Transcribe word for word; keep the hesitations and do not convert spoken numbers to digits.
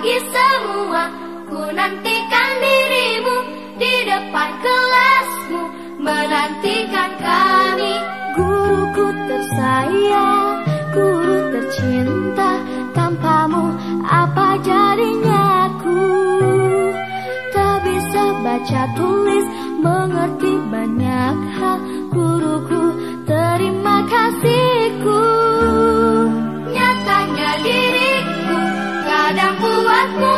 pagi semua, ku nantikan dirimu di depan kelasmu, menantikan kami. Guruku tersayang, guru tercinta, tanpamu apa jadinya aku? Tak bisa baca tulis, mengerti banyak hal. Guruku, terima kasihku. Nyatanya diriku kadang buatmu